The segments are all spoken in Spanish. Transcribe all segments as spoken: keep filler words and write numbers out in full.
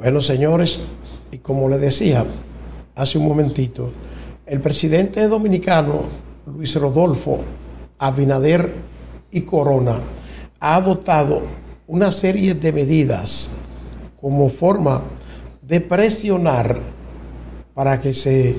Bueno, señores, y como les decía hace un momentito, el presidente dominicano Luis Rodolfo Abinader y Corona ha adoptado una serie de medidas como forma de presionar para que se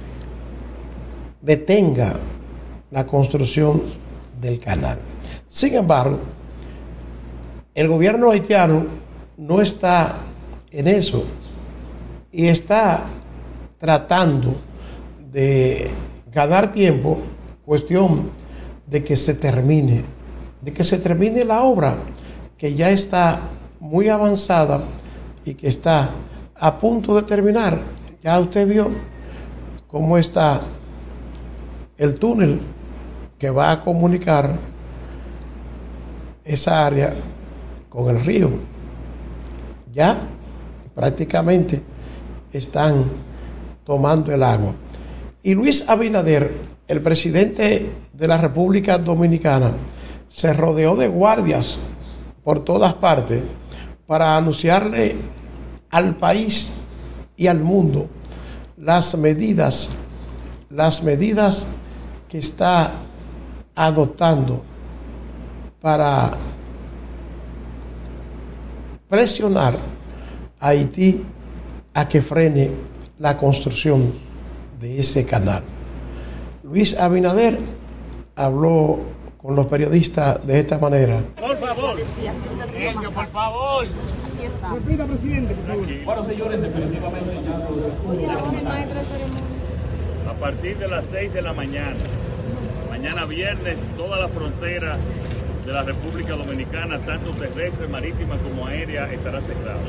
detenga la construcción del canal. Sin embargo, el gobierno haitiano no está en eso y está tratando de ganar tiempo, cuestión de que se termine, de que se termine la obra que ya está muy avanzada y que está a punto de terminar. Ya usted vio cómo está el túnel que va a comunicar esa área con el río. Ya prácticamente están tomando el agua. Y Luis Abinader, el presidente de la República Dominicana, se rodeó de guardias por todas partes para anunciarle al país y al mundo las medidas, las medidas que está adoptando para presionar a Haití a que frene la construcción de ese canal. Luis Abinader habló con los periodistas de esta manera. Por favor, eso, por favor. Repita, presidente, por favor. Bueno, señores, definitivamente a partir de las seis de la mañana, mañana viernes, toda la frontera de la República Dominicana, tanto terrestre, marítima como aérea, estará cerrada.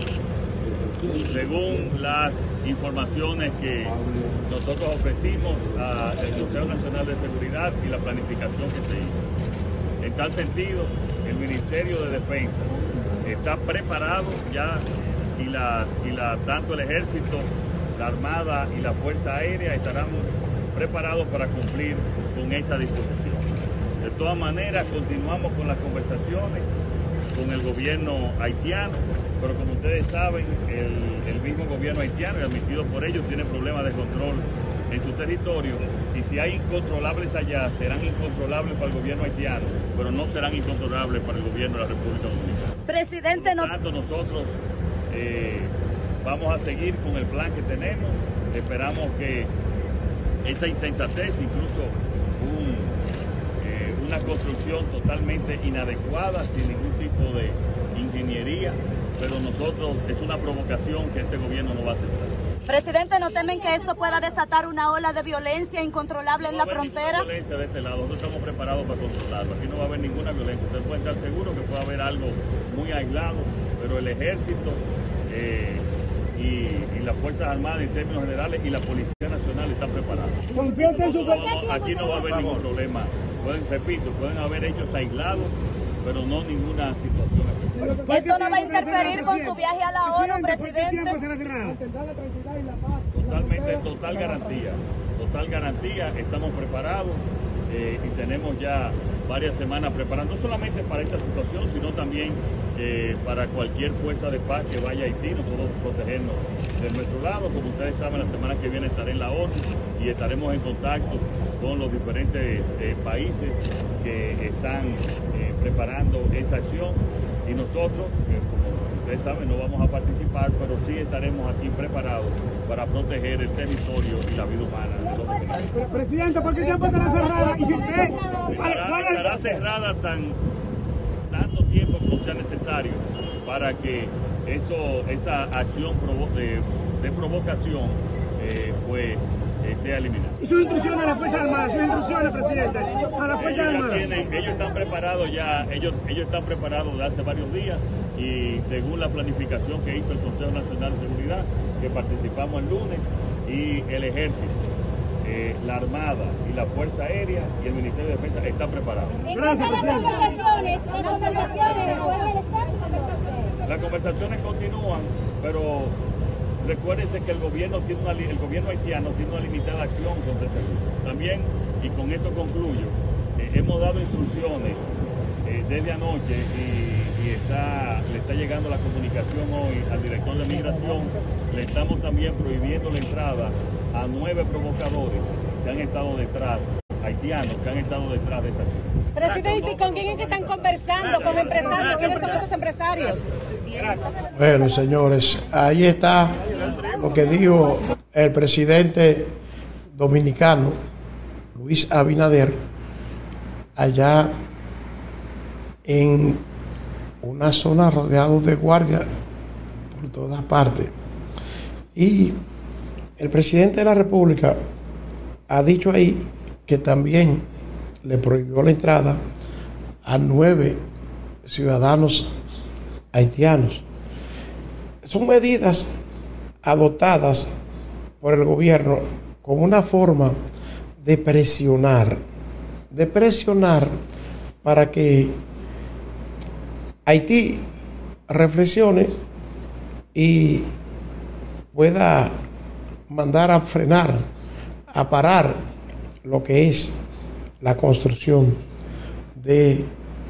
Según las informaciones que nosotros ofrecimos al Consejo Nacional de Seguridad y la planificación que se hizo. En tal sentido, el Ministerio de Defensa está preparado ya y, la, y la, tanto el Ejército, la Armada y la Fuerza Aérea estarán preparados para cumplir con esa disposición. De todas maneras, continuamos con las conversaciones con el gobierno haitiano, pero como ustedes saben, el, el mismo gobierno haitiano, y admitido por ellos, tiene problemas de control en su territorio, y si hay incontrolables allá, serán incontrolables para el gobierno haitiano, pero no serán incontrolables para el gobierno de la República Dominicana. Presidente, no... Por tanto, nosotros eh, vamos a seguir con el plan que tenemos. Esperamos que esa insensatez, incluso un, eh, una construcción totalmente inadecuada, sin ningún tipo de ingeniería, pero nosotros es una provocación que este gobierno no va a aceptar. Presidente, ¿no temen que esto pueda desatar una ola de violencia incontrolable en la frontera? No va a haber violencia de este lado, nosotros estamos preparados para controlarlo. Aquí no va a haber ninguna violencia. Ustedes pueden estar seguros que puede haber algo muy aislado, pero el ejército eh, y, y las Fuerzas Armadas en términos generales y la Policía Nacional están preparados. No, no, aquí no va a haber ningún problema. Pueden, repito, pueden haber hechos aislados, pero no ninguna situación especial. ¿Esto no va a interferir con su viaje a la ONU, presidente? Totalmente, total garantía, total garantía, estamos preparados eh, y tenemos ya varias semanas preparando, no solamente para esta situación, sino también eh, para cualquier fuerza de paz que vaya a Haití, nosotros protegernos de nuestro lado. Como ustedes saben, la semana que viene estaré en la ONU y estaremos en contacto con los diferentes eh, países que están eh, preparando esa acción, y nosotros, eh, como ustedes saben, no vamos a participar, pero sí estaremos aquí preparados para proteger el territorio y la vida humana de los dominicanos. Presidente, ¿por qué tiempo estará cerrada? ¿Y si usted? Estará, estará cerrada tan, tanto tiempo como sea necesario para que eso, esa acción provo de, de provocación eh, pues, eh, sea eliminada. ¿Y sus instrucciones a la Fuerza Armada? ¿Sus instrucciones, presidente? A la Fuerza Armada. Ellos están preparados ya, ellos, ellos están preparados de hace varios días, y según la planificación que hizo el Consejo Nacional de Seguridad, que participamos el lunes, y el Ejército, eh, la Armada y la Fuerza Aérea y el Ministerio de Defensa están preparados. Gracias, presidente. Las conversaciones continúan, pero recuérdense que el gobierno tiene una, el gobierno haitiano tiene una limitada acción contra ese grupo. También, y con esto concluyo, eh, hemos dado instrucciones eh, desde anoche y y está, le está llegando la comunicación hoy al director de migración. Le estamos también prohibiendo la entrada a nueve provocadores que han estado detrás, haitianos que han estado detrás de esa crisis. Presidente, ¿y con quién es que están conversando? ¿Con empresarios? ¿Quiénes son estos empresarios? Bueno, señores, ahí está lo que dijo el presidente dominicano, Luis Abinader, allá en una zona rodeada de guardias por todas partes. Y el presidente de la República ha dicho ahí que también le prohibió la entrada a nueve ciudadanos haitianos. Son medidas adoptadas por el gobierno como una forma de presionar, de presionar para que Haití reflexione y pueda mandar a frenar, a parar lo que es la construcción de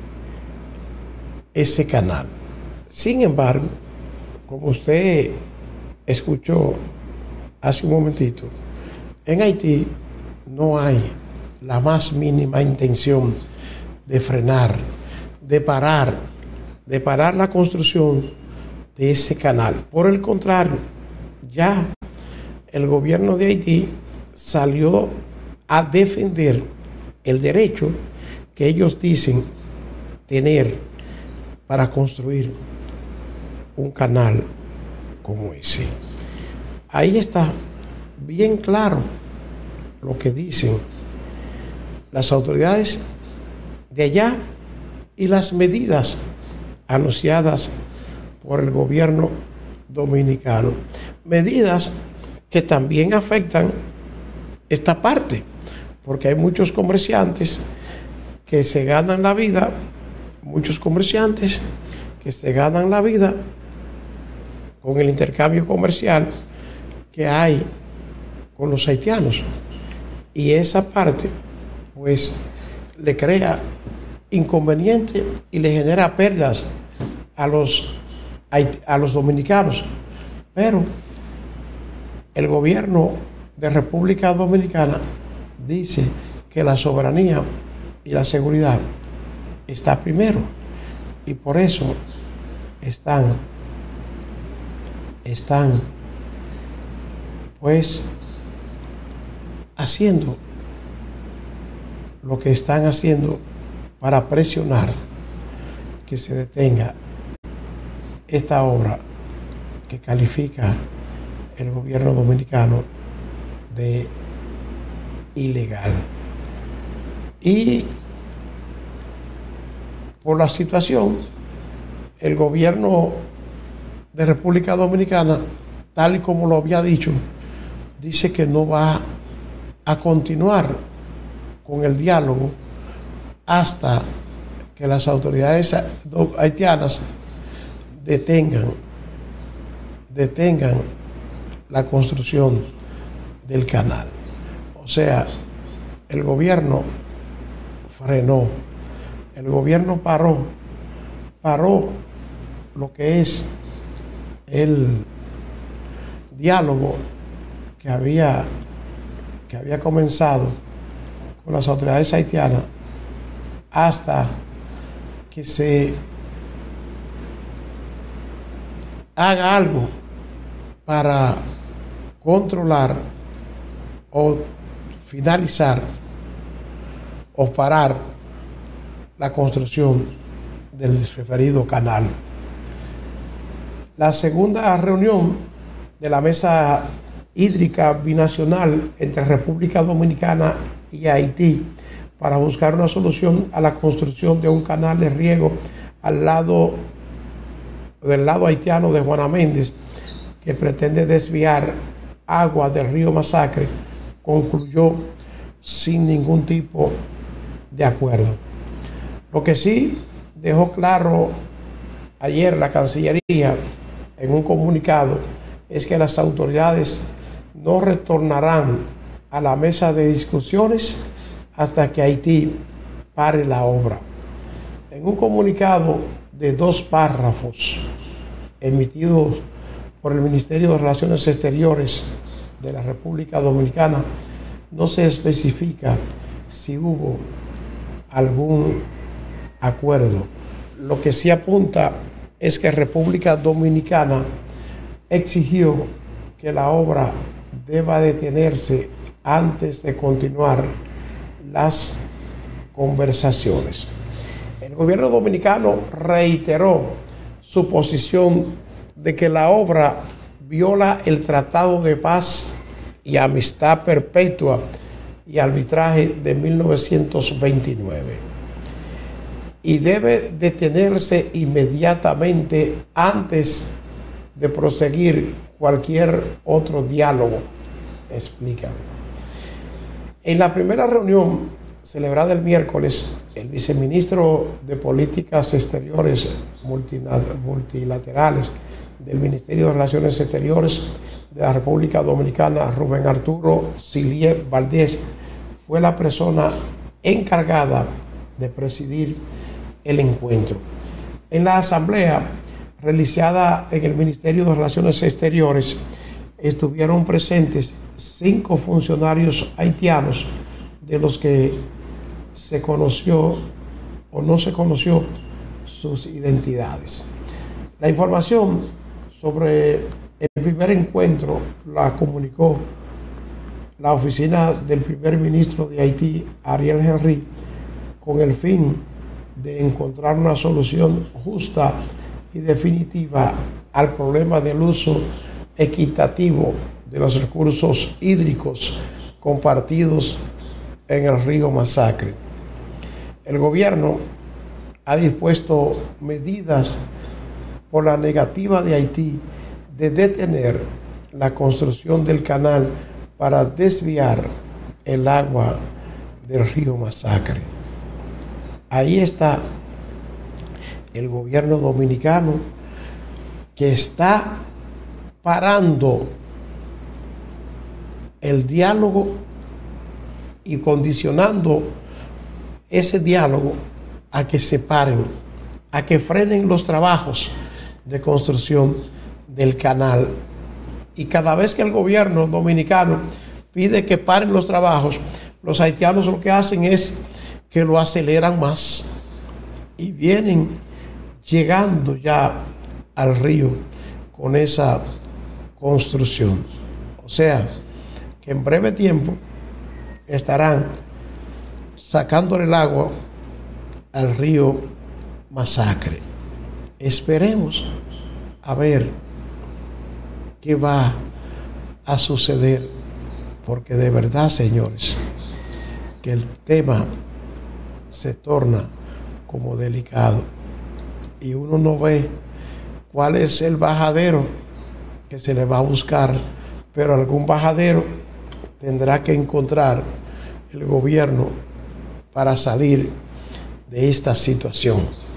ese canal. Sin embargo, como usted escuchó hace un momentito, en Haití no hay la más mínima intención de frenar, de parar, de parar la construcción de ese canal. Por el contrario, ya el gobierno de Haití salió a defender el derecho que ellos dicen tener para construir un canal como ese. Ahí está bien claro lo que dicen las autoridades de allá y las medidas anunciadas por el gobierno dominicano. Medidas que también afectan esta parte, porque hay muchos comerciantes que se ganan la vida, muchos comerciantes que se ganan la vida con el intercambio comercial que hay con los haitianos. Y esa parte, pues, le crea inconveniente y le genera pérdidas a los, a los dominicanos. Pero el gobierno de República Dominicana dice que la soberanía y la seguridad está primero, y por eso están están pues haciendo lo que están haciendo para presionar que se detenga esta obra que califica el gobierno dominicano de ilegal. Y por la situación, el gobierno de República Dominicana, tal y como lo había dicho, dice que no va a continuar con el diálogo hasta que las autoridades haitianas detengan, detengan la construcción del canal. O sea, el gobierno frenó, el gobierno paró, paró lo que es el diálogo que había, que había comenzado con las autoridades haitianas hasta que se haga algo para controlar o finalizar o parar la construcción del referido canal. La segunda reunión de la mesa hídrica binacional entre República Dominicana y Haití para buscar una solución a la construcción de un canal de riego al lado del lado haitiano de Juana Méndez, que pretende desviar agua del río Masacre, concluyó sin ningún tipo de acuerdo. Lo que sí dejó claro ayer la Cancillería en un comunicado es que las autoridades no retornarán a la mesa de discusiones hasta que Haití pare la obra. En un comunicado de dos párrafos emitidos por el Ministerio de Relaciones Exteriores de la República Dominicana, no se especifica si hubo algún acuerdo. Lo que sí apunta es que República Dominicana exigió que la obra deba detenerse antes de continuar las conversaciones. El gobierno dominicano reiteró su posición de que la obra viola el Tratado de Paz y Amistad Perpetua y Arbitraje de mil novecientos veintinueve y debe detenerse inmediatamente antes de proseguir cualquier otro diálogo, explican. En la primera reunión celebrada el miércoles, el viceministro de Políticas Exteriores Multilaterales del Ministerio de Relaciones Exteriores de la República Dominicana, Rubén Arturo Silier Valdés, fue la persona encargada de presidir el encuentro. En la asamblea realizada en el Ministerio de Relaciones Exteriores estuvieron presentes cinco funcionarios haitianos, de los que se conoció o no se conoció sus identidades. La información sobre el primer encuentro la comunicó la oficina del primer ministro de Haití, Ariel Henry, con el fin de encontrar una solución justa y definitiva al problema del uso equitativo de los recursos hídricos compartidos en el río Masacre. El gobierno ha dispuesto medidas por la negativa de Haití de detener la construcción del canal para desviar el agua del río Masacre. Ahí está el gobierno dominicano, que está parando el diálogo y condicionando ese diálogo a que se paren, a que frenen los trabajos de construcción del canal. Y cada vez que el gobierno dominicano pide que paren los trabajos, los haitianos lo que hacen es que lo aceleran más y vienen llegando ya al río con esa construcción. O sea, que en breve tiempo estarán sacándole el agua al río Masacre. Esperemos a ver qué va a suceder, porque de verdad, señores, que el tema se torna como delicado y uno no ve cuál es el bajadero que se le va a buscar, pero algún bajadero tendrá que encontrar el gobierno para salir de esta situación.